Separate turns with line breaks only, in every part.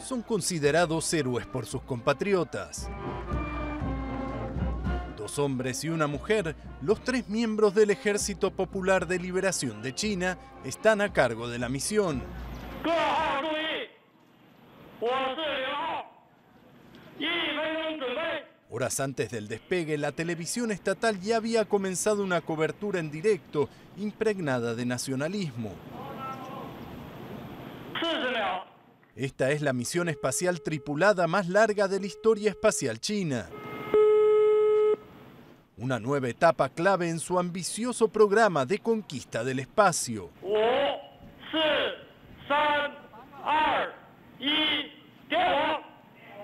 son considerados héroes por sus compatriotas. 2 hombres y una mujer, los 3 miembros del Ejército Popular de Liberación de China, están a cargo de la misión. Horas antes del despegue, la televisión estatal ya había comenzado una cobertura en directo, impregnada de nacionalismo. Esta es la misión espacial tripulada más larga de la historia espacial china. Una nueva etapa clave en su ambicioso programa de conquista del espacio.
5, 4, 3, 2, 1, ¡点火!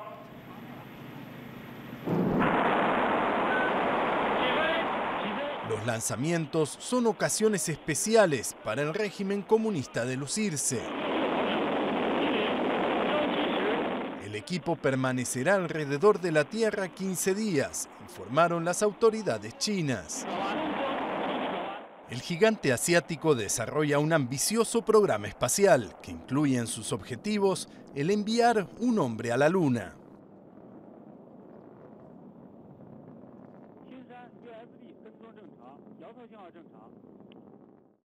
Los lanzamientos son ocasiones especiales para el régimen comunista de lucirse. El equipo permanecerá alrededor de la Tierra 15 días, informaron las autoridades chinas. El gigante asiático desarrolla un ambicioso programa espacial que incluye en sus objetivos el enviar un hombre a la Luna.